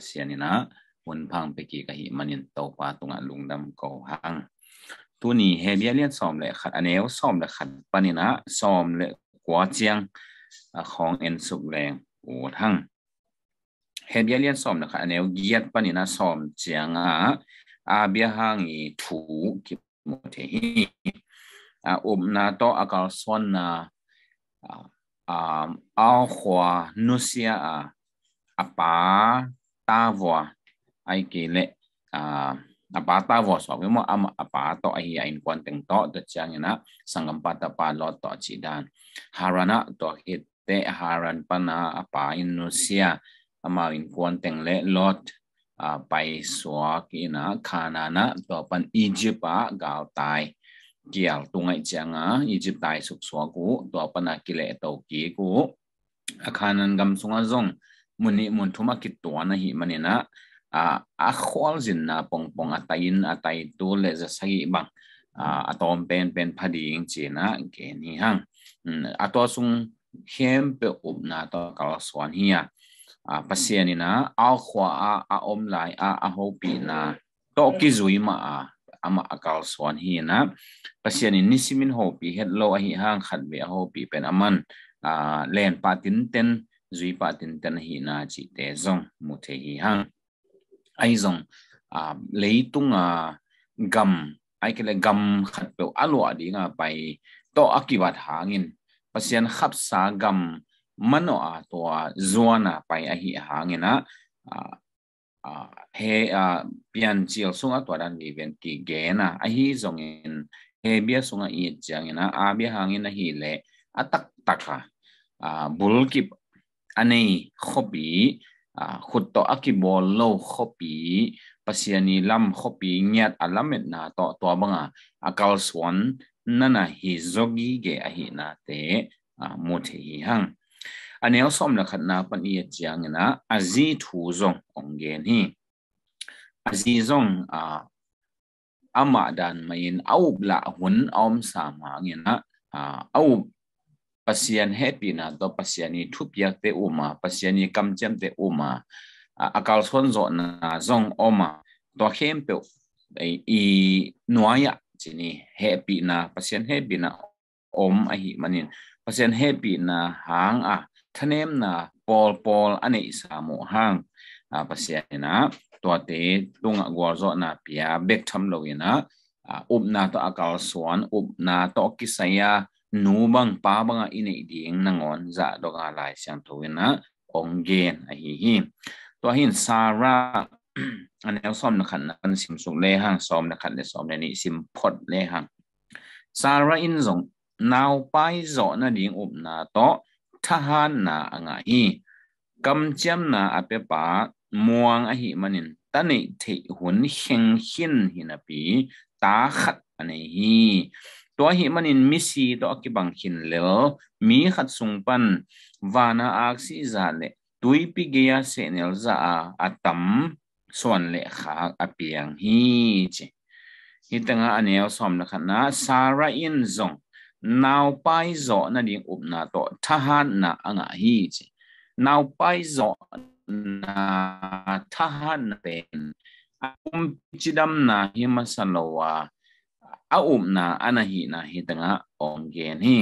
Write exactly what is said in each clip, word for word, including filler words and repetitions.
pasianina hun phang peki ka hi manin to pa tunga lungdam ko hang tu ni he bia lian som le khat aneu som le khat panina som le kwa chiang khong en suk leng u thang he bia lian som le khat aneu giat panina som chiang a a bia hang i thu ki mo the hi a um na to akal son na a a khwa nusia a apa ta vua ai kể lệ à apa ta vua so với mo am apa to ai ai quan tiếng to được chăng na sangam pata pa lo to chỉ đan harana to hit te haran pana apa Indonesia ama in quan tiếng lệ lot à pai so kina khana na to pan Egypt a gạo tai kial tungai changa Egypt tai suk so ku to pana kile to ki ku akhanan gam sunga zong muni mun thuma kit to na hi manina a a khol jin na pong pong atain atai tu le za sai bang a atom pen pen phading china ke ni hang ato sung hem pe up na to kal swan hiya a pasianina a khwa a a om lai a a ho pi na to ki zui ma a ama akal swan hi na pasianin nisimin ho pi het lo a hi hang khat be ho pi pen aman a len patin ten zui patin ten hi na chi te zong mu the hi hang ai zong a leitung a gam ai ke le gam khat pe alo adi nga pai to akibat hangin pasian khap sa gam mano a to zuana pai a hi hangina a he a pian chial sunga to dan ni ven ki gena a hi zong in he bia sunga i changina a bia hangina hi le atak taka a bulkip anei khopi khut to akibol lo khopi pasiani lam khopi nyat alamet na to to banga akal swan nana hi zogi ge a hi na te mo the hi hang anel som la khatna pan i chiang na azi thu zong ongen hi azi zong a ama dan main au la hun om sama ngena au pasian happy na to pasiani thupiak te uma pasiani kamchem te uma akal son zo na zong oma to hem pe i noya chini happy na pasian happy na om a hi manin pasian happy na hang a thanem na pol pol ane isamu hang pasian na to te tunga gorzo na pia bek tham lo ina up na to akal swan up na to kisaya nubang pa banga ine ding nangon za do ga lai siang thowina ongen a hi hi to hin sara anel som na khan an sim suk le hang som na khan le som le ni sim phot le hang sara in zong naw pai zo na ding up na to thahan na anga hi kam cham na ape pa muang a hi manin tani the hun heng hin hinapi ta khat ane hi to hi manin misi to akibang hin lel mi khat sungpan wana aksi zale tuipi geya senel za atam swan le kha apiang hi che hitanga anel som na khana sara in zong naw pai zo na ding up na to thahan na anga hi che naw pai zo na thahan pen um chidam na himasalowa a um na anahi na hitanga ongen hi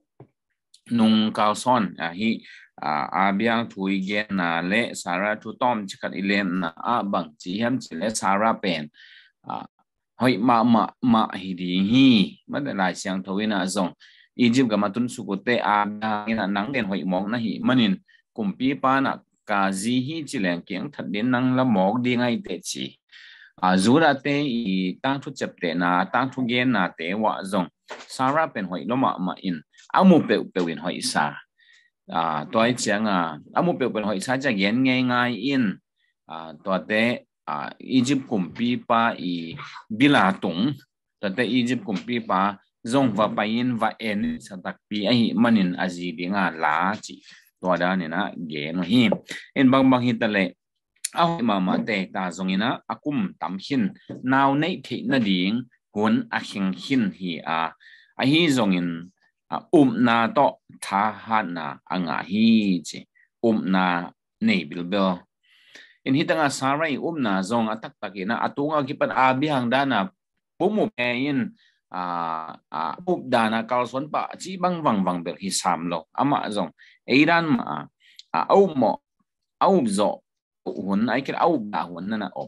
nung kalson a hi a biang thui gen na le sara tu tom chikat ilem na a bang chi ham chi le sara pen a hoi ma ma ma hi di hi ma da lai siang thowina zong Egypt ga matun sukote a na nang den hoi mong na hi manin kumpi pa na ka zi hi chi leng kiang that din nang la mok di ngai te chi a zura te i tang thu chep te na tang thu gen na te wa zong sara pen hoi lo ma ma in amu pe pe win hoi sa a toy chiang a amu pe pe hoi sa cha gen ngai ngai in a to te a Egypt kumpi pa i bila tung to te Egypt kumpi pa zong va pa in va en sa tak pi ai manin azi dinga la chi to da ni na ge no hi en bang bang hi ta le a ma ma te ta zongina akum tam hin naw nei the na ding hun a hing hin hi a a hi zongin um na to tha ha na anga hi che um na nei bil bel in hitanga sarai umna zong atak takina atunga kipan abihang dana pumu in a a up dana kalson pa chi bang wang wang ber hi samlo ama zong eiran ma a au mo au zo hun ai kira au da hun na ob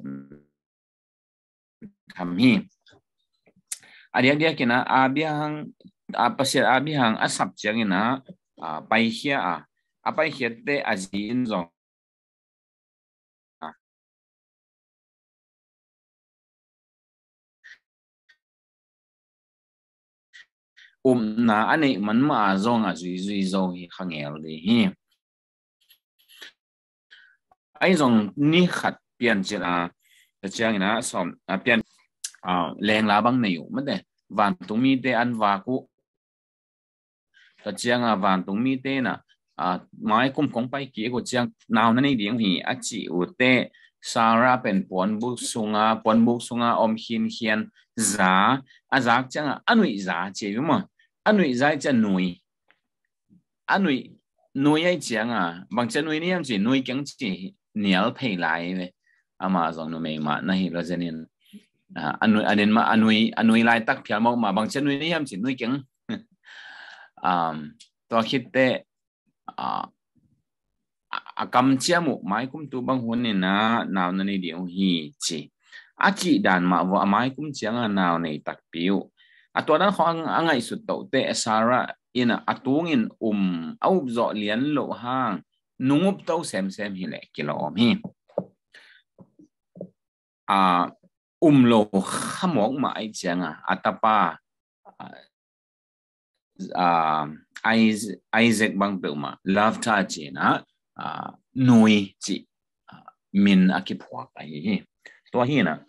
tham hi adia dia kina abihang apa sir abihang asap changina a pai hia a apai hia te azin zong um na ane man ma zong a zui zui zo hi khangel de hi ai zong ni khat pian chila ta chang na som a pian a leng la bang nei ma de van tung mi te an wa ku ta chang a van tung mi te na a mai kum kong pai ki ko chang naw na nei ding hi a chi u te sara pen pon bu sunga pon bu sunga om hin hian za a zak chang a anui za che ma anui za cha nui anui nui ai chang a bang cha nui ni am chi nui kyang chi nial phei lai ve ama zong no me ma na hi lo zenin anui anen ma anui anui lai tak phial mo ma bang cha nui ni am chi nui kyang um to khit te a akam chiamu mai kum tu bang hun ni na naw na ni di hi chi a chi dan ma wa mai kum chiang a naw nei tak piu atwa dan khong angai su to te sara ina atungin um au zo lian lo hang nungup to sem sem hi le kilo mi a um lo khamok ma ai chiang a atapa a Isaac bang pe ma love ta chi na nui chi min akipwa ai hi to hi na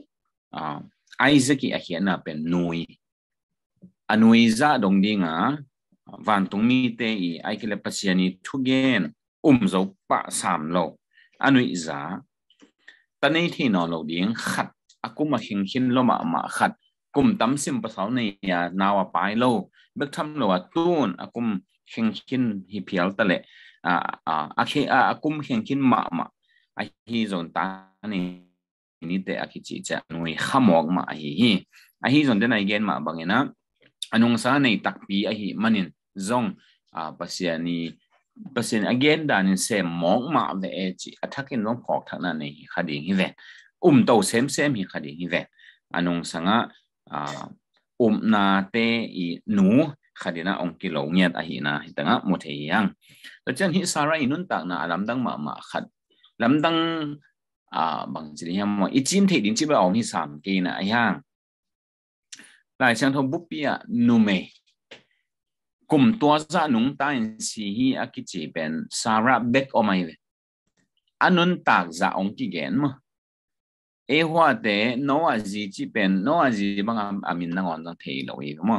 Isaac a hian na pen nui anui za dong dinga van tung mi te i ai kile pasiani thugen um zo pa sam lo anui za tanei thi no lo ding khat akuma hing hin lo ma ma khat kum tam sim pa saw nei ya nawa pai lo bek tham lo atun akum hing hin hi phial tale a a akhe a akum hing hin ma ma a hi zon ta ni ni te akichi cha nui khamok ma hi hi a hi zon den ai gen ma bangena anung sa nei takpi a hi manin zong a pasiani pasian again dan in sem mong ma ve e chi athakin long phok thakna nei khading hi ve um to sem sem hi khading hi ve anung sanga a um na te i nu khadina ong kilo ngiat a hi na hitanga mo the yang to chen hi sara inun tak na alam dang ma ma khat lam dang a bang chi hiam mo i chin the ding chi ba ong hi sam ke na a yang lai chang thom bupia nu me kum tua za nung ta in si hi akichi ben sara bek o mai le anun tak za ong ki gen mo e hwa te no a ji chi ben no a ji bang amin na ngon dang thei lo hi mo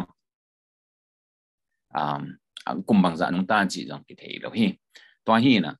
um kum bang za nung ta chi jong ki thei lo hi to hi na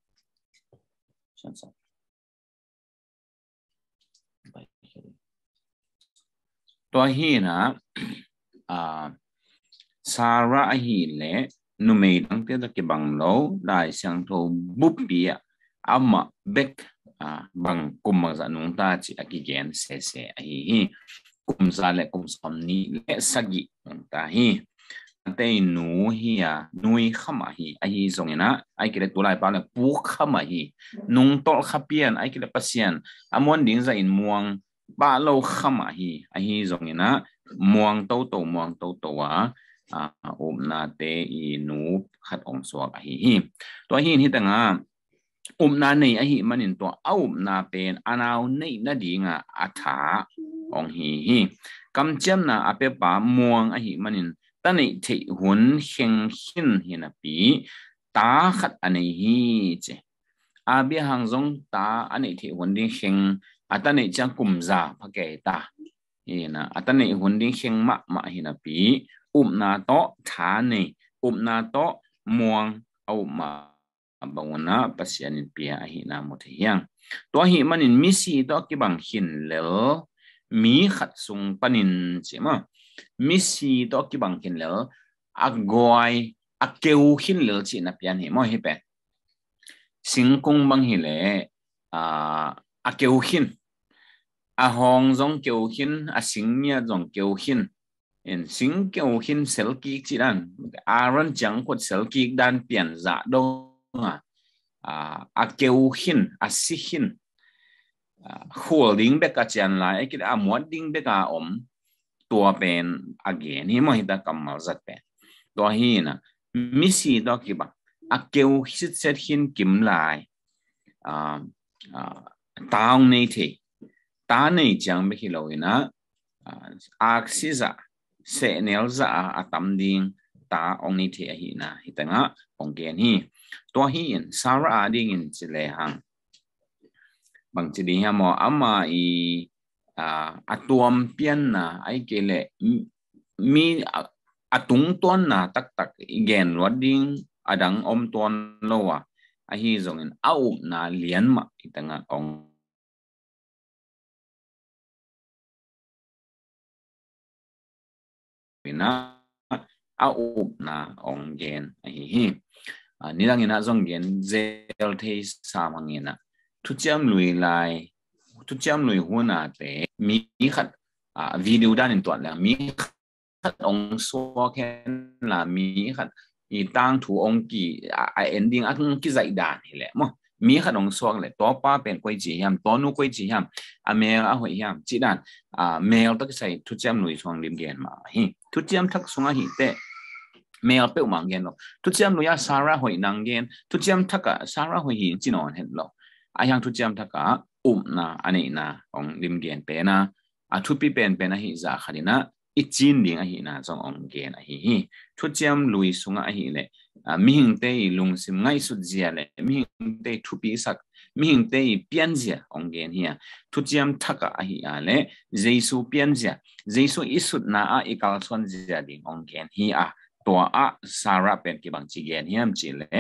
to hi na a sara hi le nu me dang te da ki bang lo dai sang tho bupia ama bek bang kum bang za nung ta chi akigen se se hi hi kum za le kum som ni le sagi ta hi te nu hi ya nui khama hi a hi zong ina ai kile tulai pa le pu khama hi nung tol khapian ai kile pasian amon ding za in muang ba lo khama hi a hi zong ina muang to to muang to to wa a om na te i nu khat ong swak a hi hi to hi hi tanga um na nei a hi manin to au na pen anau nei na dinga atha ong hi hi kam chem na ape pa muang a hi manin tani the hun heng hin hina pi ta khat anei hi che a bi hang zong ta anei the hun ding heng atani chang kum za phake ta ina atani hun ding heng ma ma hina pi um na to tha nei um na to muang au ma banguna pasianin pia hi na mo thiang to hi manin mi si to ki bang hin lel mi khat sung panin chema mi si to ki bang hin lel agoi akeu hin lel chi na pian hi mo hi pe singkung bang hi le à à kêu hin à hong dòng kêu hin à sinh nia dòng kêu hin in sinh kêu hin sel ki chỉ đan à ran chẳng quật sel ki đan biển dạ đâu à à kêu hin à si hin holding back à chăn lại cái à muốn ding back à om tua pen again hi mo hita kamal zat pen to hi na misi do ki ba a kêu hit set hin kim lai a taung nei the ta nei chang be ki lo ina axiza se nel za a tam ding ta ong nei the hi na hitanga ong gen hi to hi in sara ading in chile hang bang chi di ha mo ama i atuam pian na ai kele mi atung ton na tak tak igen loading adang om ton lowa a hi zong in au na lian ma itanga ong na au na ong gen a hi hi nilang ina zong gen zel the sa mangina thu cham lui lai thu cham lui huna te mi khat video dan in tuan la mi khat ong so ken la mi khat i tang thu ong ki a ending a ki zai dan hi le mo mi khat ong so le to pa pen koi ji yam to nu koi ji yam a me a hoi yam chi dan a mail tak sai thu cham lui chong lim gen ma hi thu cham thak sunga hi te mail pe mang gen lo thu cham lu ya sara hoi nang gen thu cham thaka sara hoi hi chi non het lo a yang thu cham thaka um na ani na ong lim gen pe na a thu pi pen pen a hi za khadina i chin ding a hi na chong ong gen a hi hi thu cham lui sunga a hi le mi hing te lung sim ngai su zia le mi hing te thu pi sak mi hing te pian zia ong gen hi thu cham thaka a hi a le jesu pian zia jesu isut na a ikal son zia ding ong gen hi a to a sara pen ki bang chi gen hiam chi le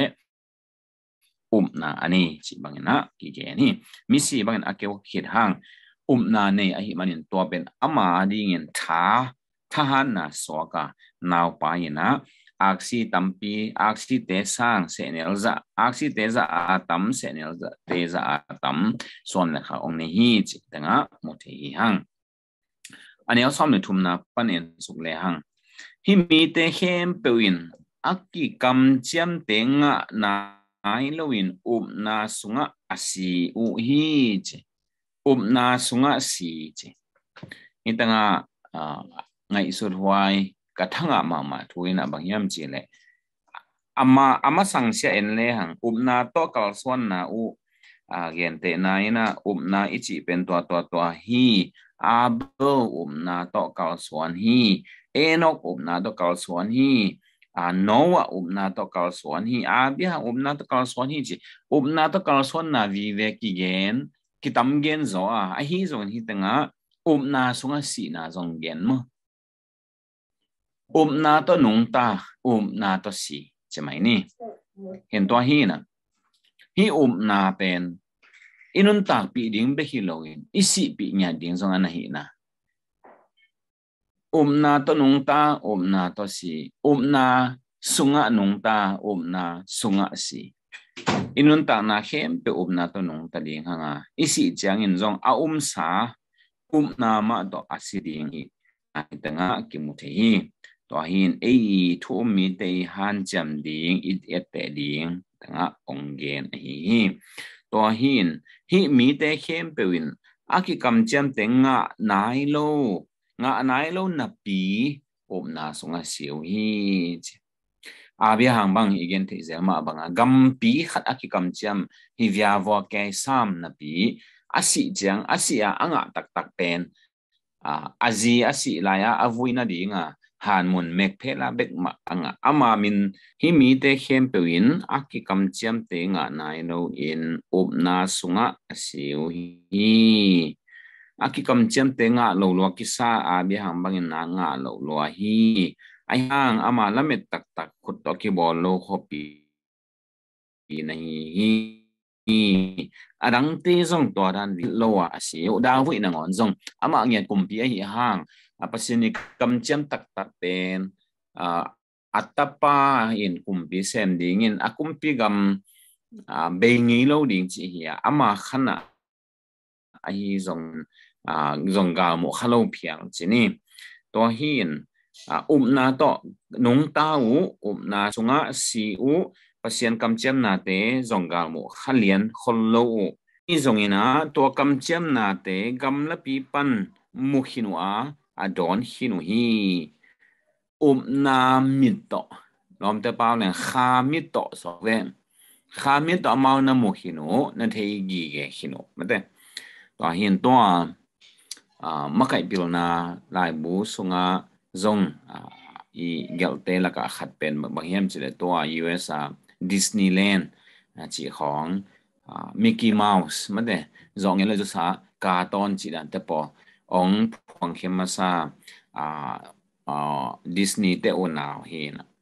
um na ani chi bangina ki ge ni mi si bangin akeu khit hang um na nei a hi manin to pen ama ding in tha tha han na so ka naw pa ina aksi tampi aksi te sang se nel za aksi te za a tam se nel za te za a tam son la kha ong nei hi chi tanga mo the hi hang ani asom ne thum na panen suk le hang hi mi te hem pewin aki kam chiam te nga na ai loin um na sunga asi u hi che um na sunga si che itanga ngai sur huai ka thanga ma ma thuina bang yam che le ama ama sangsia en le hang um na to kal swan na u a gen te na ina um na ichi pen to to to hi abo um na to kal swan hi enok um na to kal swan hi à Noah um na to kal swan hi a bia um na to kal swan hi chi um na to kal swan na vi ve ki gen ki tam gen zo a a hi zon hi tanga um na sunga si na zong gen mo um na to nung ta um na to si chamai ni hen to hi na hi um na pen inun ta pi ding be hi loin isi pi nya ding zong ana hi na um na to nung ta um na to si um na sunga nung ta um na sunga si inun ta na hem pe um na to nung ta ding hanga isi chang in zong a um sa um na ma to asiding hi a tanga ki mu the hi to hin e thu mi te han cham ding it et te ding tanga ong gen hi to hin hi mi te hem pe win aki kam cham te nga nai lo nga nai lo na pi um na sunga siu hi abia hang bang igen the zelma banga gam pi khat aki kam cham hi via vo ke sam na pi asi jang asia anga tak tak pen a azi asi la ya avuina dinga han mun mek phela bek ma anga ama min hi mi te khem pewin aki kam cham te nga nai lo in um na sunga siu hi aki kam cham te nga lo lo ki sa abia hang bang na nga lo lo hi ai hang ama lamet tak tak khut to ki bol lo khopi nei hi adang te zong to dan lo wa si da hui na ngon zong ama ngiat kumpi ai hang apasini kam cham tak tak pen atapa in kumpi sem ding in akumpi gam à bên nghĩ lâu điện chỉ hiểu ama khăn à ai dùng à dùng gạo một khăn lâu phiền chỉ nè to hiền à um na to nung ta u um na chunga si u pasien kam chem na te dùng gạo một khăn liền khol lâu i dùng ina to kam chem na te gam la pi pan mu hinua a don hinu hi um na mit to lom te pao ne kha mit to so ve kha mit to mau na mu hinu na thei gi ge hinu mate to hiền to à mắc cái biểu na lại bố sunga zong à i gelte là cả khát pen bằng hiểm chỉ là to u ét à Disneyland à chỉของà Mickey Mouse mà đấy zong nghĩa là cho sa cartoon chỉ là tập bộ ông phong khiêm mà sa à à Disney te ôn nào hi na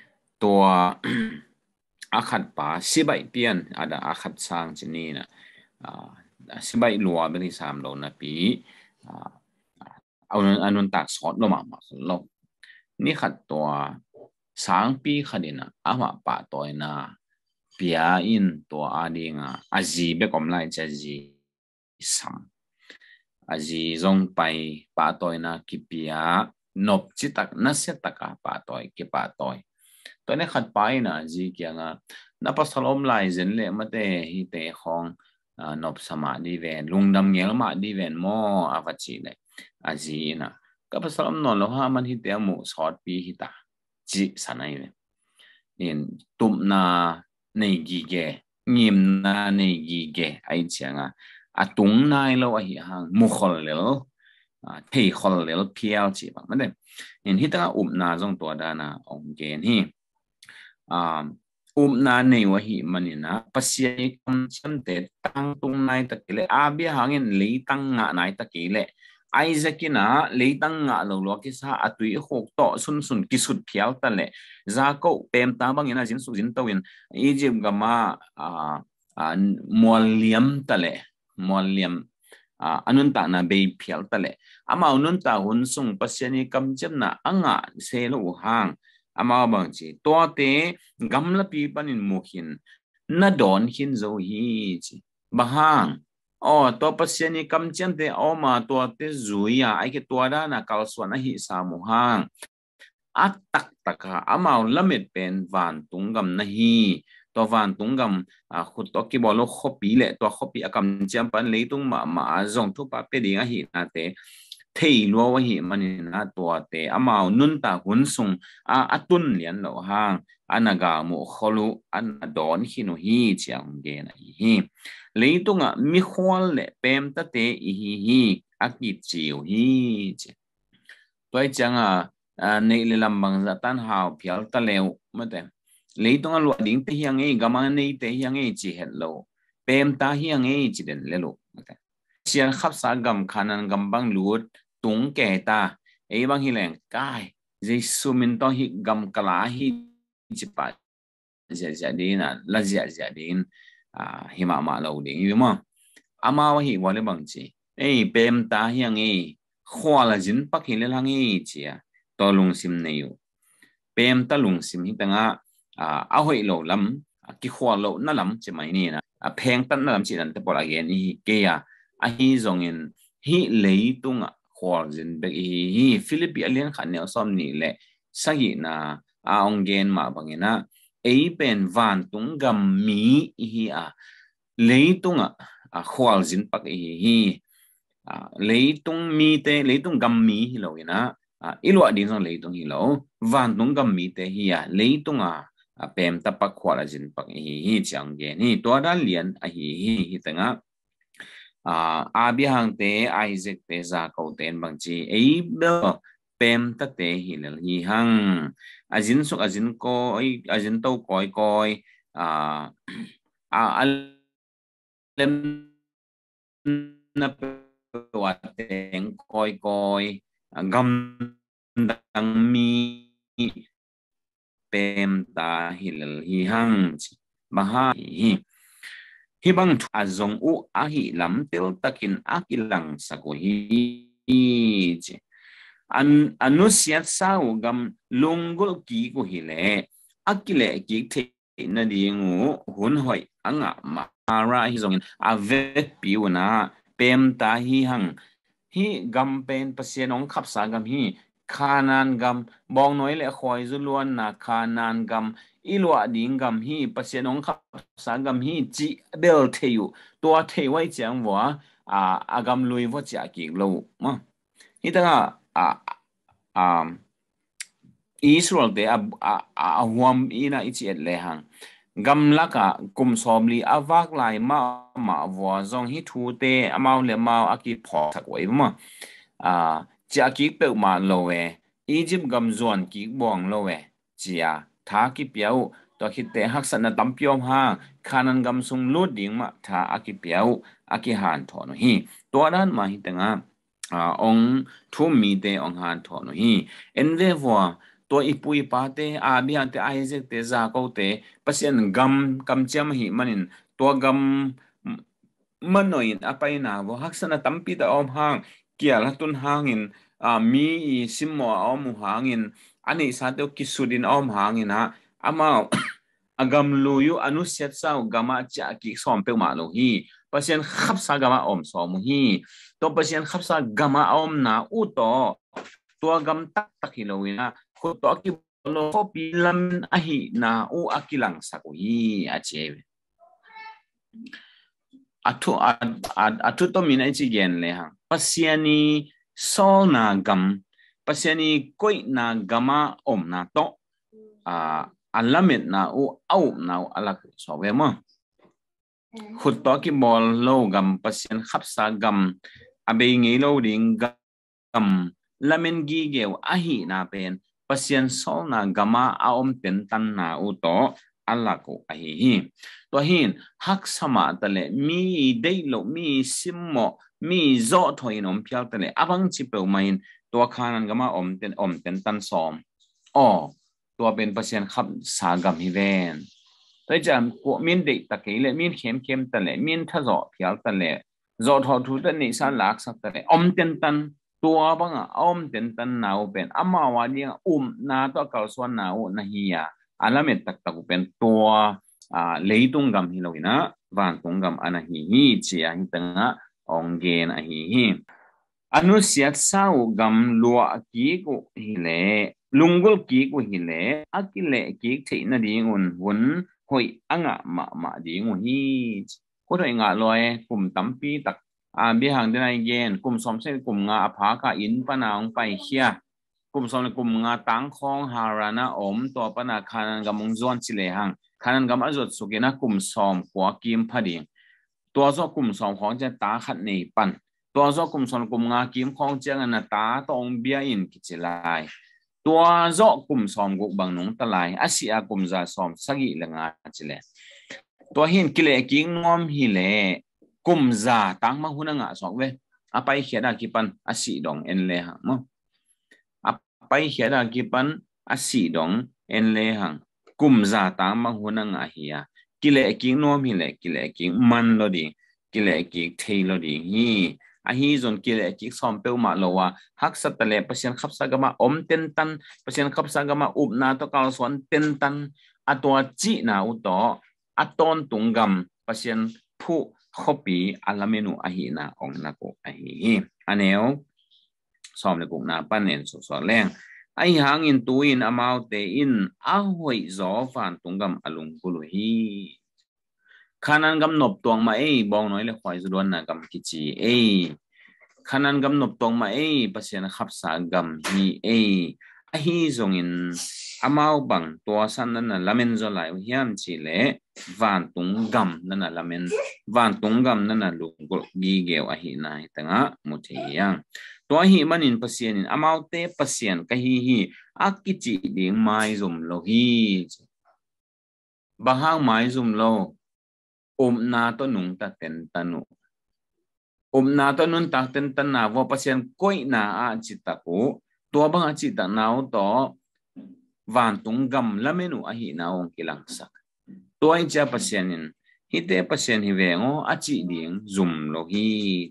toอาขัดป่าสิบใบเปลี่ยนอาดาอาขัดสร้างที่นี่นะอ่าสิบใบลัวเป็นที่สามโลนะปีอ่าเอาอันนั้นตัดสอดลงมามาลงนี่ขัดตัวสางปีขัดนะอามาป่าตัวนะเปียอินตัวอาดีงาอาจีเบกอมไลจะจีสังอาจีจงไปป่าตัวนะกิเปียนบจิตักนัสตักป่าตัวกิป่าตัวตัวนี้ขัดไปนะจีเกียงอ่ะนับภาษาลมลายเจนเลยมาเตะฮิเตะของนบสมาดีเวนลุงดำเงี้ยมาดีเวนมออาฟัจีเลยอาจีนะก็ภาษาลมนอนแล้วฮะมันฮิเตะหมูสอดปีฮิตาจีสันไอเลยเนี่ยตุ่มนาในกีเกยิมนาในกีเกไอเจียงอ่ะอะตุงนายเราไอ้ห่างมุขเลวอ่าเทขเลวเพียวจีบมันเด้เนี่ยฮิตาอุบนาจงตัวดานาองเกนฮีอ่าอุมนาในวะหิมันนะปัสยคำฉันเตตั้งตรงไหนตะกี้เลยอาเบียหาเงินเลยตั้งงะไหนตะกี้เลยไอซักินะเลยตั้งงะเราลวกิสาอตุยหกต่อสุนสุนกิสุดเพียวตะเลยจาก็เปมตาบางอย่างนะจินสุจินตัวเองอีจิบกามาอ่าอ่ามัวเลียมตะเลยมัวเลียมอ่าอันนั้นตานะเบยเพียวตะเลยอามาอันนั้นตาหุ่นส่งปัสยนี่คำจับนะอ่างะเซลูหางอามาบางทีตัวเตะกำลังปีปันินมุขินน่าโดนหินโจฮีจีบางอ๋อตัวปัสยานี่กำจันเตะออกมาตัวเตะจุยอ่ะไอ้แค่ตัวด้านนักการสวนหิสามุหางอัตตักตักฮะอามาละเม็ดเป็นวันตุงกำนะฮีตัววันตุงกำอ่าขุดตัวกี่บอลขบีเละตัวขบีกำจันปันเลยตุงมามาจงทุบปะเปดีงหินาเตเที่ยวว่าหิมันน่าตัวเตะอามานุนตาหุ่นส่งอาอัตุนเลียนเหล่าหางอันนากาโมขลุอันนาดอนหินฮีเจียงเกนฮีเลยตุงอ่ะมีขวัญเละเปมตะเตะฮีฮีอากิจิวฮีเจตัวจังอ่ะในเรื่องบางจัตันหาวเพียลตะเลวมาแต่เลยตุงอ่ะลวดดิ้งเตียงเองกำมันในเตียงเองจีเห็นโลเปมตาเฮียงเองจีเด่นเลโลมาแต่เชียร์ขับสากำขานันกำบังลูดตุงแก่ตาไอ้บางทีแหลงกายจะสุมินต้องฮิกำกลาฮิจิปะจะจะดีนะละจะจะดีนอ่าหิมะมาเราดีอยู่มั้งอามาว่าฮิวันเลยบางทีไอ้เป็นตาเฮียงไอ้ขวาละจินปักหินเลยลังไอ้เจียตัวลุงซิมเนียวเป็นตาลุงซิมฮิตังอ่ะอ่าเอาให้เราลำกี่ขวาเรานั่นลำจะไม่นี่นะอ่ะแพงตั้งนั่นลำจีนั่นแต่พอละเงี้ยนี่เกียร์ไอ้จงเงินฮิเลยตุงอ่ะขวาจินเบกฮีฟิลิปปินส์เลี้ยงขันเนียวซ้อมนี่แหละสักอย่างนะอาองเกนมาบางอย่างนะไอ้เป็นวันตุงกัมมีฮีอ่ะเลยตุงอ่ะขวาจินปักฮีอ่าเลยตุงมีเตเลยตุงกัมมีฮีเราเนี่ยนะอ่าอีหลวดดิ้งส่งเลยตุงฮีเราวันตุงกัมมีเตฮีอ่ะเลยตุงอ่ะเป็นตะปักขวาจินปักฮีฮีจังเกนฮีตัวด้านเลียนอ่ะฮีฮีฮีตั้งอ่ะอ่าอาบิฮังเตไอเซกเตซาเกาเตนบางทีไอ้เบลเป็นตะเตหิลฮีฮังอาจินสุกอาจินโกไออาจินโตกอยกอยอ่าอ่าอัลเลมนับวัดเตงกอยกอยกัมดังมีเป็นตาหิลฮีฮังบาฮาฮีhibang azong u ahi lam tel takin akilang sakuhi an anusiat sau gam longgol ki ko hile akile ki na di ngu hun hoi anga mara hi zongin avet piuna pem ta hi hang hi gam pen pasien ong khap sa gam hi khanan gam bong noi le khoi zu luan na khanan gam ilwa ding gam hi pasien ong khap sa gam hi chi bel theyu to thei wai chang wa a agam lui wo cha ki lo ma hi ta a a Israel de a a huam ina ichi et lehang gam laka kum somli avak lai ma ma wa zong hi thu te amau le mau aki pho thak wai ma a cha ki pe ma lo we Egypt gam zon ki bong lo we chia tha ki piao to ki te hak san na tam piom ha khanan gam sung lu ding ma tha aki piao aki han tho no hi to dan ma hi tanga a ong thu mi te ong han tho no hi en ve waตัวอีปุยปาเตอาบิฮันเตไอเซกเตซาโกเตปัสยันกัมกัมเจียมหิมันินตัวกัมมันหน่อยอไปนาวฮักษณะตั้มปีตาอมหางเกี่ยละตุนหางินอ่ามีซิมโมอมหางินอันนี้สัตว์กิสุดินอมหางินฮะอามาอากำลุยอนุเสตสาวกามาจากกิสอมเปมาโลฮีปัสยันขับสากามาอมสอมฮีตัวปัสยันขับสากามาอมนาอุตโตตัวกำตักตักฮิโลวินะKoto aki bolo kopi lam ahi na u aki lang sakui ache atu atu to mina ichi gen le hang pasiani sol na gam pasiani koi na gama om na to a alamet na u au na alak so we mo koto aki bolo gam pasian khapsa gam abe ngi lo ding gam lamen gi geu ahi na pen pasien sol na gama aom ten tan na uto alako ahi to hin hak sama tale mi deilo mi simmo mi zo thoinom phial tale abang chipe main to khanan gama om ten om ten tan som o to ben pasien khap sa gam hi ven to jam ko min de takele min khem khem tale min tha zo phial tale zo tho thu ta ni sa lak sak tale om ten tanตัวบังอ่ะอ้อมเต็นตันนาวเป็นอามาวันนี้อุ้มนาตัวเก่าส่วนนาวนะเฮียอาลาเมตตักตักเป็นตัวอ่าเลยตุงกำฮิโลวินะวันตุงกำอันฮีฮีเจียฮิตังอ่ะองเกนอ่ะฮีฮีอนุเสียสาวกำลัวกีกุฮิเลลุงกุลกีกุฮิเลอากิเลกีกเทนดีงุนวนหอยอ่างอ่ะมามาดีงุนฮีก็ได้งาลอยกลุ่มตั้มปีตักอ่าบิหังเดนายเกนกลุ่มสมเส้นกลุ่มงาอภากาอินปนางไปเขียกลุ่มสมกลุ่มงาตังคองฮารานะอมตัวปนาคานันกำมงจวนสิเลหังคานันกำอจดสุกินะกลุ่มสมกัวกิมพดิงตัวซอกลุ่มสมของจะตาขัดในปันตัวซอกลุ่มสมกลุ่มงากิมของเจียงอนาตาตองเบียอินกิจลายตัวซอกกลุ่มสมกุบังนงตะลายอาศิอากลุ่มจาสมสกิละงาจิเลตัวหินกิเลกิงงอมฮิเลกุมซาตังมาหุนงะสอกเวอไปเขียดากิปันอสิดองเอ็นเลหังมอไปเขียดากิปันอสิดองเอ็นเลหังกุมซาตังมาหุนงะเฮียกิเลกิงโนมฮิเลกิเลกิงมันโลดีกิเลกิเทโลดีฮีอะฮีจนกิเลกิซอมเปลมาโลวาฮักสัตเลปเซียนขับสากะมาอมเต็นตันปเซียนขับสากะมาอุบนาตะกาลสวนเต็นตันอะตัวจินาอุตออะตอนตุงกัมปเซียนผู้kopi alamenu ahina ong nako ahi aneo som le kung na panen so so leng ai hangin tuin amau te in ahoi zo fan tungam alung kuluhi kanan gam nop tuang ma ei bong noi le khwai zuan na gam kichi ei kanan gam nop tuang ma ei pasien khap sa gam hi ei ahi zongin amau bang to san na lamen zo lai hiam chi le van tung gam na lamen van tung gam na lu gi ge a hi na tanga muthi yang to hi manin pasien in amau te pasien ka hi hi akichi ding mai zum lo hi bahang mai zum lo um na to nung ta ten tanu um na to nun ta ten tan na wo pasien koi na a chitakuตัวบางอาจิตนาวต่อวันตุงกำละเมนูอาหินาองกิลังสักตัวอิจฉาปัสยานินฮิเตปัสยานฮิเวงออาจิดิงซุมโลฮี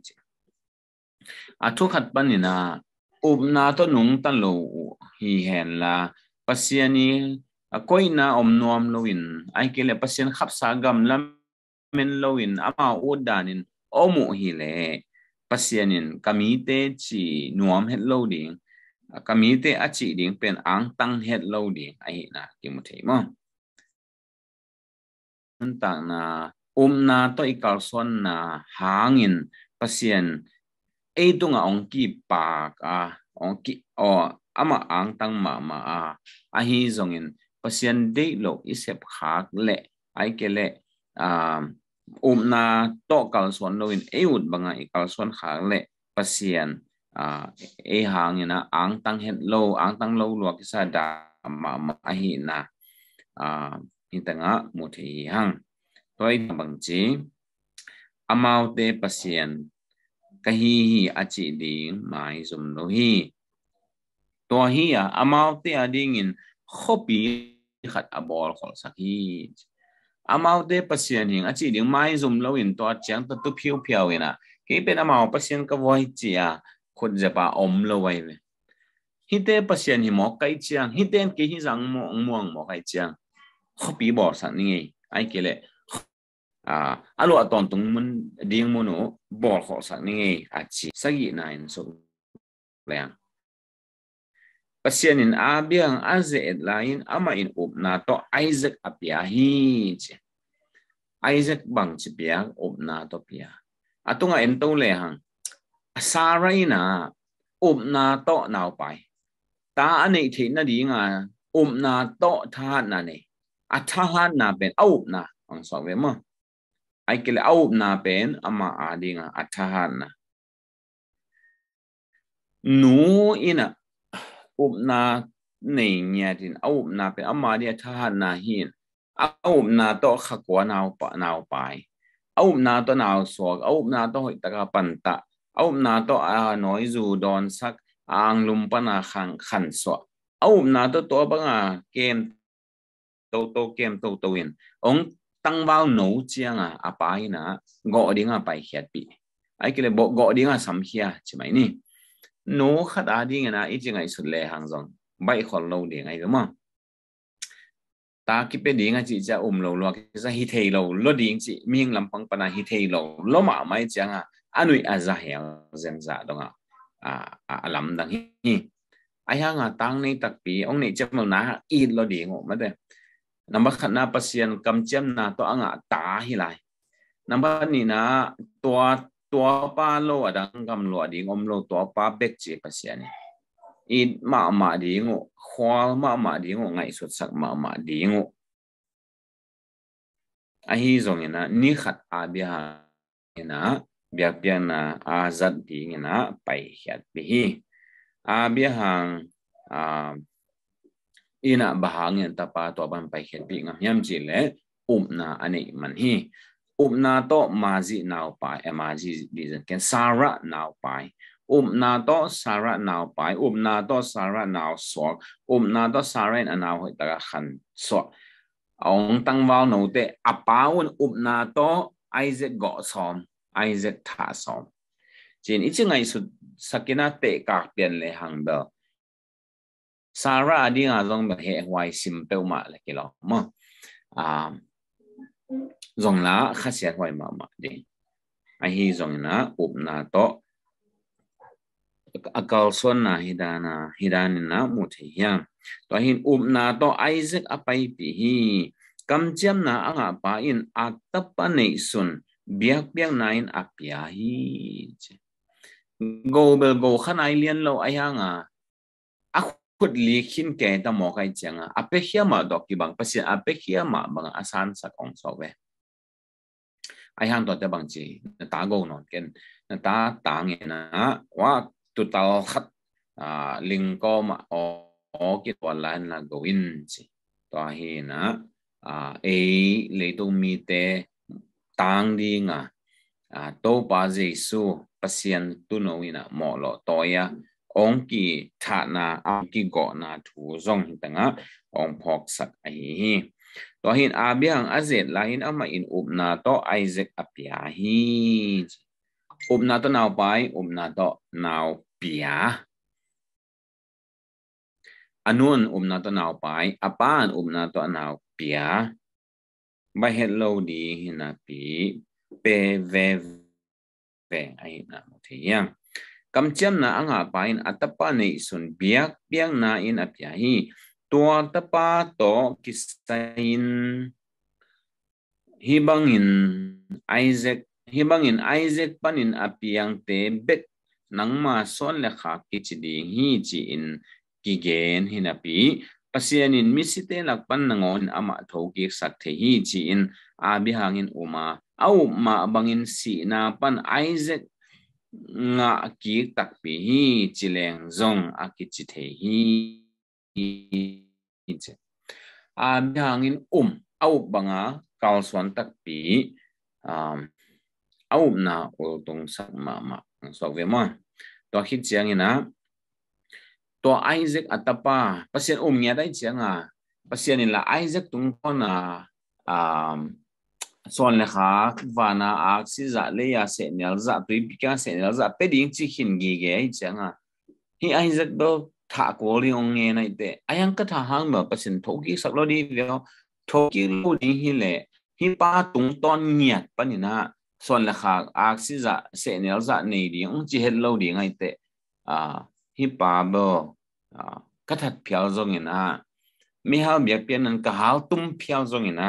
อาทุกขัดปันนินาอุบนาตนุงตันโลฮีเห็นละปัสยานี koi na om nuam loin ai kele pasien khap sagam lam men loin ama udanin omu hi le pasienin kamite chi nuam het lo ding kamite achi ding pen ang tang het lo ding ai na ki mu thei mo tang na um na to ikal son na hangin pasien e tunga ong ki pa ka ong ki o ama ang tang ma ma a a hi zongin pasien de lo isep khak le ai kele um na to kal son lo in e ut banga ikal son khak le pasien a e hangina ang tang het lo ang tang lo lo ki sa da ma ma a hi na a hitanga mu thi hang toi bang chi amau te pasien kahi hi achi ding mai zum lo hi to hi a amau te ading in khopi khat abol khol sakhi amau te pasien hing achi ding mai zum lo in to chang ta tu phiu phiu ina ke pen amau pasien ka voi chi a khut japa om lo wai le hi te pasien hi mo kai chiang hi ten ke hi jang mo muang mo kai chiang khopi bo sa ni ai ke le à alo aton tung mun ding mun no bol kho sak ni a chi sagi nine so lang pasien in abiang aze lain ama in up na to Isaac apia hi Isaac bang chi pia up na to pia atunga en to le hang Sarah ina up na to naw pai ta ani thi na di nga up na to tha na ne a tha na ben up na ang so ve mo ai kele au na pen ama adinga athahana nu ina upna nei nya din au na pen ama dia athahana hin au na to khakwa naw pa naw pai au na to naw so au na to hoi taka panta au na to a noi zu don sak ang lum pana khang khan so au na to to banga kem to to kem to to in ong tăng vào nấu chiang à à bài na gọi đi ngà bài hiệt bị ai kêu là bộ gọi đi ngà sắm hia chỉ mấy nè nấu khát à đi ngà na ít ngày xuất lệ hàng rong bảy khol lâu đi ngày đúng không ta kịp đi ngà chỉ cha um lâu lo cái sa hít thầy lâu lo đi chỉ miếng làm phăng pana hít thầy lâu lo mà mấy chiang à anui à za heo dân za đúng không à à làm đằng hi ai hang à tăng này đặc biệt ông này chấp màu ná ít lo đi ngộ mất đấy number khana pasien kamchem na to anga ta hi lai number ni na to to pa lo adang gam lo ding om lo to pa bek chi pasien i ma ma ding o khwal ma ma ding o ngai sut sak ma ma ding o a hi zong ina ni khat a bia ina bia bia na azat ding ina pai hiat bi hi a bia hang a ina bahangin tapa to ban pai khen bi ngam yam chi le umna ani man hi umna to maji naw pa emaji bizan ken sara naw pai umna to sara naw pai umna to sara naw so umna to sara na naw hoi ta khan so ong tang wal no te apaun umna to Isaac go som Isaac tha som chin ichi ngai su sakina te ka pian le hang da Sarah đi ngà dòng bậc hệ hoài sim bêu mạ là cái lo mà à dòng lá khát sẽ hoài mà mà đi ai hi dòng na up na to akal son na hidana hidan na mu thi hiam to hin up na to Isaac apai pi hi kam cham na anga pa in atapa nei sun biak biak nain apia hi go bel go khanai lian lo ayanga kut likin ke ta mo kai changa ape hiama dok ki bang pasi ape hiama bang asan sak ong so we ai hang to te bang chi na ta go non ken na ta ta nge na wa tu tal khat a ling ko ma o o ki to lan la go in chi to hi na a e le tu mi te tang di nga a to pa jesu pasien tu no ina mo lo to ya ong ki tha na ang ki go na thu zong tanga ong phok sak ai to hin abiang azet lain ama in up na to Isaac apia hi up na to naw pai up na to naw pia anun um na to naw pai apan um na to naw pia ba hello di hina pi pe ve ve ai na mo the yang kam cham na anga pain atapa nei sun biak biang na in apia hi tua tapa to kisain hibangin Isaac hibangin Isaac panin apiang te bet nang ma son le kha kichidi hi chi in kigen hinapi pasianin misite lakpan nangon ama thoki sakte hi chi in abi hangin uma au ma bangin si na pan Isaac nga ki takpi hi chileng zong akichite hi abi hangin um au banga kalswan takpi um au na ultung sak ma ma so ve ma to hit chiang ina to Isaac atapa pasien um nya dai chianga pasien in la Isaac tung kona um son le kha vana ak si za le ya se nel za pri pika se nel za pe ding chi hin gi ge ai chianga hi Isaac do tha ko li ong nge nai te ayang ka tha hang ma pasien thoki sak lo di veo thoki lo di hi le hi pa tung ton niat panina son la kha ak si za se nel za nei di ong chi het lo di ngai te a hi pa bo ka that phial zong ina mi ha bia pian nan ka hal tum phial zong ina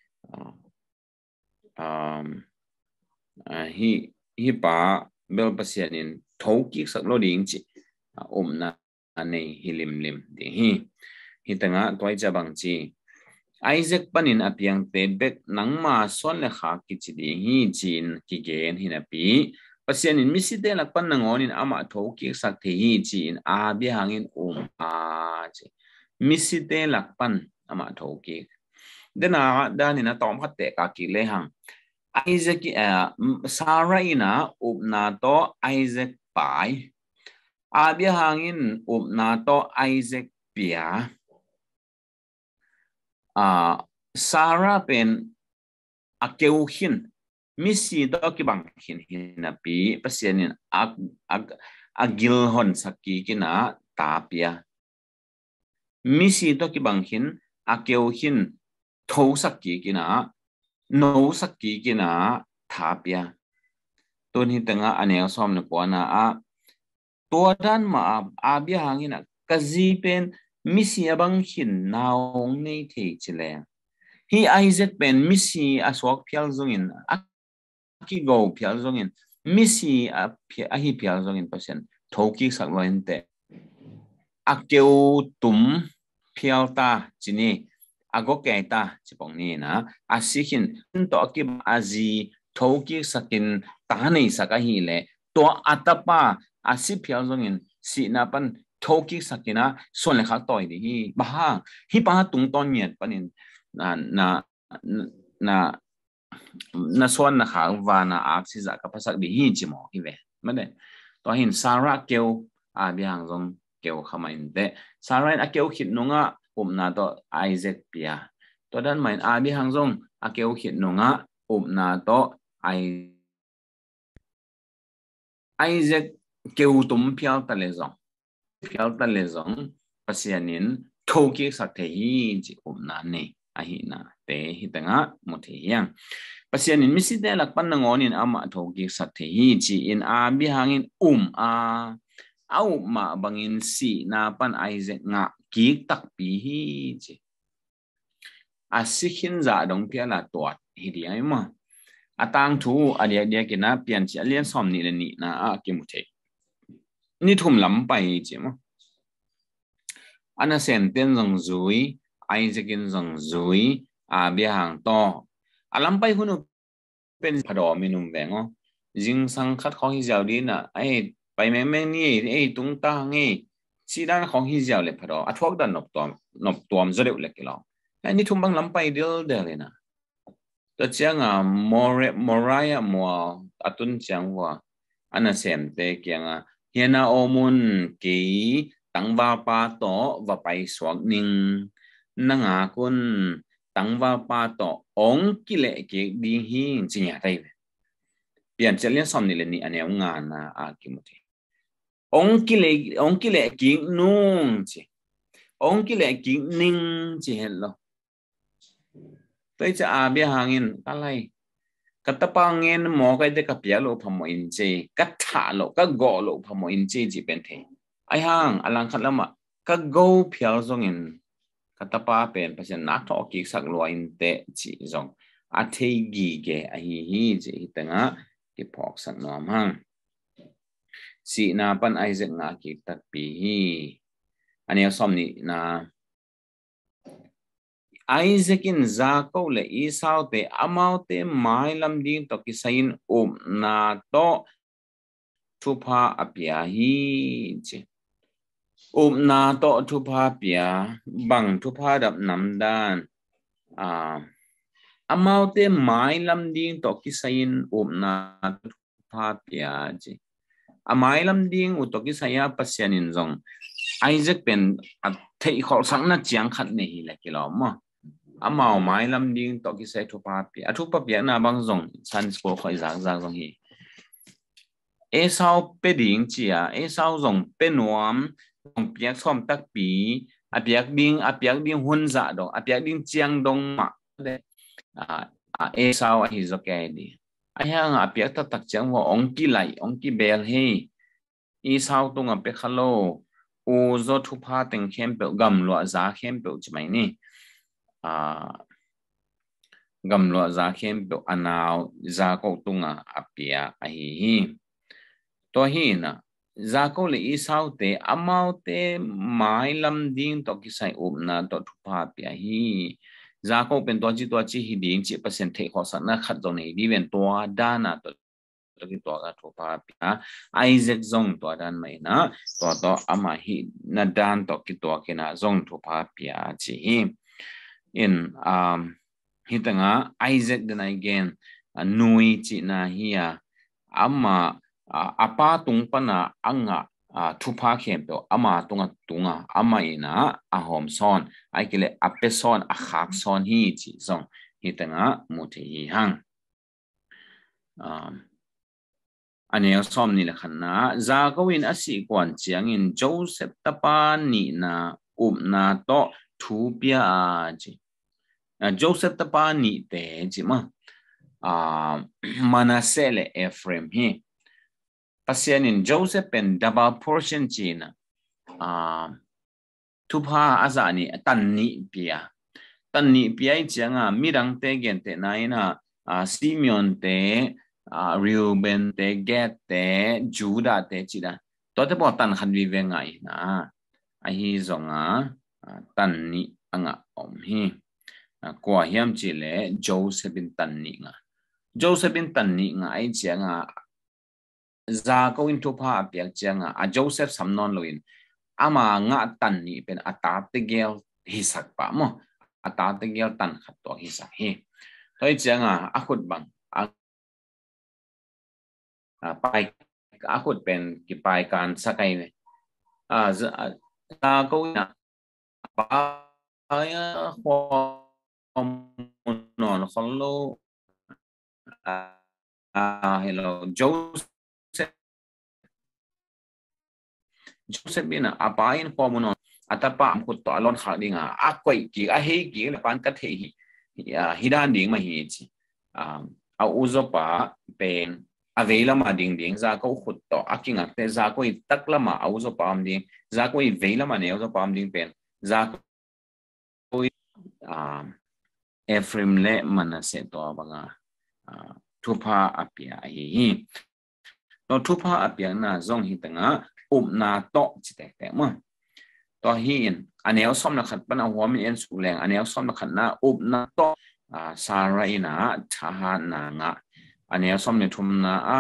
um hi hi pa bel pasian in thoki sak lo ding chi om na nei hilim lim de hi hi tanga toy cha bang chi Isaac panin apiang te bet nang ma son le kha ki chi di hi chin ki gen hinapi pasian in misite lak pan nangon in ama thoki sak the hi chin a bi hangin um a chi misite lak pan ama thoki dena danina tom hatte ka ki le hang Isaac uh, Sarah ina up na to Isaac pai abi hangin up na to Isaac pia uh, Sarah pen akeu hin misi do ki bang hin hinapi pasianin ag ag agil hon saki kina tapia misi do ki bang hin akeu hin tho saki kina no saki kina tapia ton hi tanga anel som na ko na a to dan ma abi hangina kazi pen misi abang hin naong nei the chile hi Isaac pen misi aswak phial zongin aki go phial zongin misi a hi phial zongin pasien thoki sakloin te akeu tum phial ta chini ago keta chipong ni na asihin to ki azi thoki sakin tanei sakahi le to atapa asi phial zongin si na pan thoki sakina son le khak toy di hi ba hi pa tung ton nyet panin na na na na son na khang wa na ak si za ka pasak di hi chimo hi ve mane to hin Sarah keu a biang zong keu khamain de Sarah a keu khit nunga um na to Isaac pia to dan main a bi hang zong a keu khit nunga um na to I Isaac keu tum phial ta le zong phial ta le zong pasianin thoki sak the hi chi um na ne a hi na te hi tanga mo the yang pasianin misite lak pan nangonin ama thoki sak the hi chi in a bi hangin um a au ma bangin si na pan Isaac nga ki tak pi hi chi a sikhin za dong pia la tuat hi di ai ma atang thu adia dia kina pian chi alian som ni le ni na a ki mu the ni thum lam pai chi ma ana sen ten zong zui Isaac in zong zui a bi hang to alam pai hunu pen phado minum vengo jing sang khat khong hi jaw di na ai pai meng meng ni ai tung ta nge si dan khong hi jaw le phado athok dan nop tom nop tom zare le kilo ai ni thum bang lam pai dil de le na to chiang a more moraya mo atun chiang wa ana sem te kyang a hiana omun ki tangwa pa to wa pai swak ning nanga kun tangwa pa to ong kile ke di hi chinya tai pian chalian som ni le ni ane nga na a kimuti ong kile ong kile ki nung chi ông kia lại kính ninh chỉ hết lo tới cha à bia hàng cái này cái tập bang nghe mò cái đấy cái bia lộ phàm in chỉ cái thả lộ cái gõ lộ phàm in chỉ chỉ bên thế ai hàng alang khát lắm mà cái go phiêu zong in cái tập ba bên phải nát thọ kỹ sắc loài in tệ chỉ zong à thấy gì cái ai hi chỉ tiếng á cái phọc sắc nó mang si na pan Isaac na kỹ tập bì anh em xóm ni na Isaac in Jacob le Esau te amau te mai lam ding to kisain um na to thupa apia hi chi um na to thupa pia bang thupa dap nam dan a amau te mai lam ding to kisain um na thupa pia chi a mai lam ding u to kisaya pasyanin zong Isaac pen a thei khol sang na chiang khat ne hi la kilo mo amao mai lam ding to ki sai thupa pi a thupa pi na bang zong san ko khoi zang zang zong hi e sao pe ding chia e sao zong pe nuam zong piak som tak pi a piak ding a piak ding hun za do a piak ding chiang dong ma de a e sao a hi zo ke di a hang a piak ta tak chiang wo ong ki lai ong ki bel he e sao tung a pe khalo u zo thupa teng khem pe gam lo za khem pe chi mai ni a gam lo za khem pe anao za ko tunga apia a hi hi to hi na za ko le i sau te amau te mai lam ding to ki sai um na to thupa pia hi za ko pen to chi to chi hi ding chi percent the kho sa na khat zo nei di ven to da na to to ki to ga thupa pia Isaac zong to dan mai na to to ama hi na dan to ki to ki na zong thupa pia chi hi in um hitanga Isaac then again nui chi na hiya ama apa tung pana anga thupa khem to ama tunga tunga ama ina a hom son ai kile ape son a khak son hi chi zong hitanga muthi hi hang um ane som ni la khanna za ko in asi kwan chiang in Joseph tapa ni na um na to thu pia chi Joseph tapa ni te chi ma a Manasseh le Ephraim hi pasian in Joseph pen double portion china a thupa azani tan ni pia tan ni pia chianga mirang te gen te naina a Simeon te a Reuben te Gad te Judah te chida to te bo tan khan vi ve ngai na a hi zonga tan ni anga om hi kwa hiam chi le Joseph bin tan ni nga Joseph bin tan ni nga ai chianga za ko in thupa apiak chianga a Joseph samnon loin ama nga tan ni pen ata te gel hisak pa mo ata te gel tan khat to hisak hi toi chianga a khut bang a pai a khut pen ki pai kan sakai ne a za ko na pa ya khom non follow ah hello Joseph Joseph bina apain komunon atapa am khut to alon kha dinga a koi ki a he ki le pan ka the hi ya hidan ding ma hi chi a uzopa pen avela ma ding ding za ko khut to akinga te za ko i takla ma a uzopa am ding za ko i vela ma ne uzopa am ding pen za ko um Ephraim le Manasseh to banga thupa apia hi to thupa apia na zong hi tanga um na to chi te te mo to hi in anel som na khat pana hom en su leng anel som na khat na um na to sara ina tha na nga anel som ne thum na a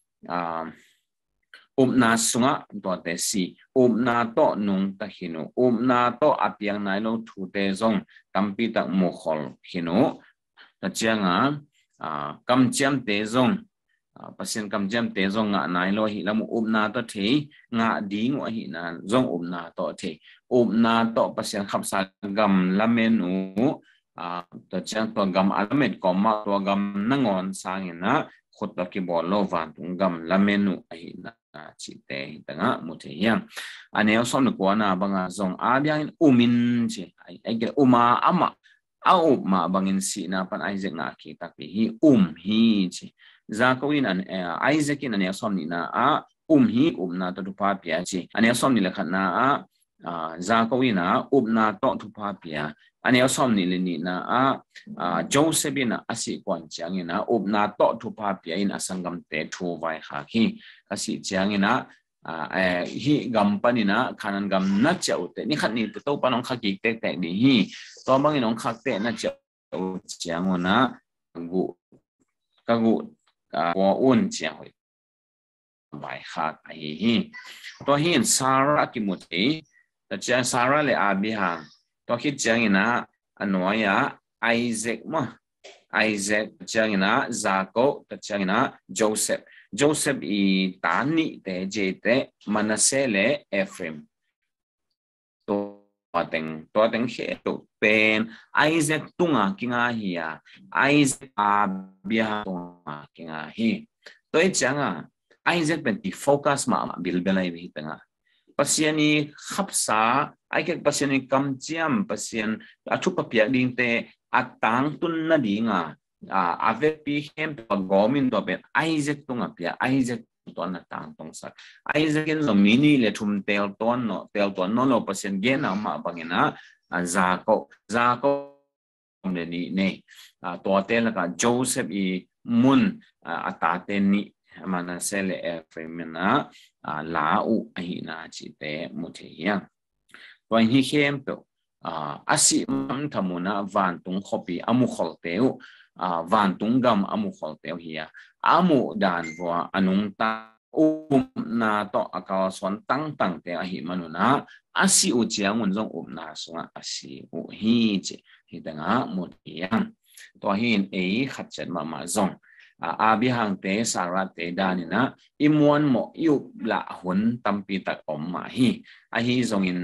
um na sunga to te si um na to nung ta hinu um na to apiang nai lo thu te zong tampi ta mo khol hinu ta chianga kam chiam te zong pasien kam jam te zong nga nai lo hi lam um na to the nga ding wa hi na zong um na to the um na to pasien khap sa gam lamen u to chang to gam alamet ko ma to gam nangon sang na khut ta ki bol lo van tung gam la menu ai na chi te tanga mu the yang aneo som na ko na banga zong a biang umin chi ai ai ge uma ama au ma bangin si na pan Isaac na ki tak hi um hi chi za ko in an Isaac in aneo som ni na a um hi um na to pa pia chi aneo som ni la khat na a za ko in na um na to tu pa pia aneo som ni le ni na a Joseph in asi kwan chang in na um na to tu pa pia in asangam te thu vai kha ki asi chang in na hi gam panina khanan gam na chau te ni khat ni to panong kha ki te te ni hi to bang inong khak te na chau chang na gu ka gu ko un chang hoi bai kha ai hi to hi Sarah ki mu te ta cha Sarah le Abraham to khi chang ina anoya Isaac ma Isaac chang ina Jacob ta chang ina Joseph Joseph i tani te jete Manasseh le Ephraim to ateng to ateng he to pen Isaac tunga kinga hiya Isaac Abraham tunga kinga hi to i changa Isaac ben ti focus ma bil belai bi tanga pasiani khapsa ai ke pasiani kam chiam pasian athu papia ding te atang tun na dinga a ave pi hem pa gomin to ben Isaac tunga pia Isaac ton na tang tong sak Isaac en lo mini le thum tel ton no tel ton no lo pasian gen na ma bangena za ko za ko ne ni ne to tel ka Joseph i mun atate ni Manasseh le Ephraim na la u ai na chi te mu the yang to hi hem to asi mam thamuna van tung khopi amu khol teu van tung gam amu khol teu hiya amu dan wa anung ta um na to akaw son tang tang te hi manuna asi u chiang un jong um na sunga asi u hi che hi tanga mu yang to hin e khat chat ma ma zong abi hang te Sarah te danina imuan mo yu la hun tampi tak om ma hi a hi zong in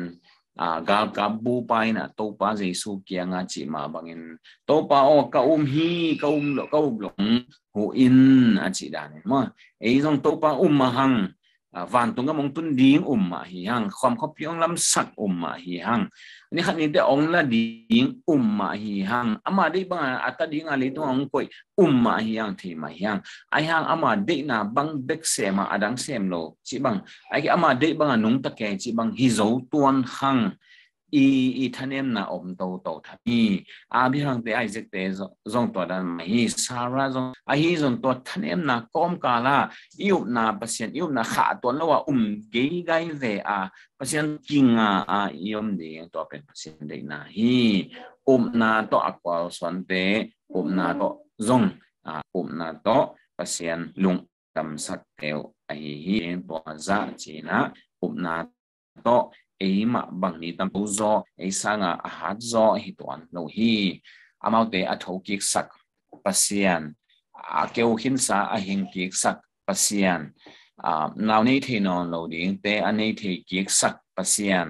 gal ka bu pai na to pa Jesu kia nga chi ma bangin to pa o ka um hi ka um lo ka um lo hu in a chi dan ma e zong to pa um ma hang van tung ga mong tun ding um ma hi hang khom khop pyong lam sak um ma hi hang ni khat ni de ong la ding um ma hi hang ama de bang ata ding ali to ong koi um ma hi hang thi ma hi hang ai hang ama de na bang bek se ma adang sem lo chi bang ai ama de bang nung ta ke chi bang hi zo tuan hang i i thanem na om to to tha i abi hang te Isaac te zong to dan ma hi Sarah zong a hi zong to thanem na kom kala iup na pasien iup na kha ton lo wa um ge gai ve a pasien kinga a iom de to pen pasien de na hi um na to akwal swan te um na to zong a um na to pasien lung tam sak teu a hi hi en to za chi na um na to e ma bang ni tam tu zo e sanga a hat zo hi ton lo hi amau te a tho ki sak pasian a keu hin sa a hing ki sak pasian a naw nei the non lo ding te a nei the ki sak pasian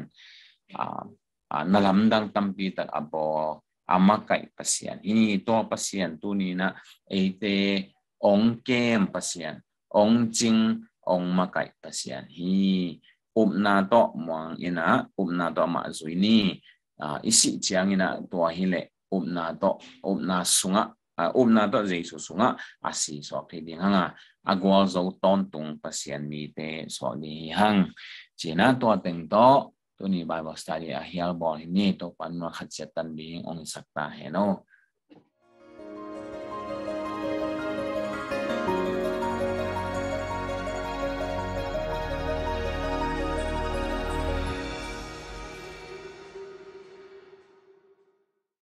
a nalam dang tampi tak abo amakai pasian ini to pasian tu ni na e te ong kem pasian ong jing ong makai pasian hi um na to muang ina um na to ma zui ni isi chiang ina to hi le um na to um na sunga um na to Jesu sunga asi so the ding hanga agwal zo ton tung pasian mi te so ni hang china to teng to to ni Bible study a hial bol ni to pan ma khat chat tan bi ong sakta he no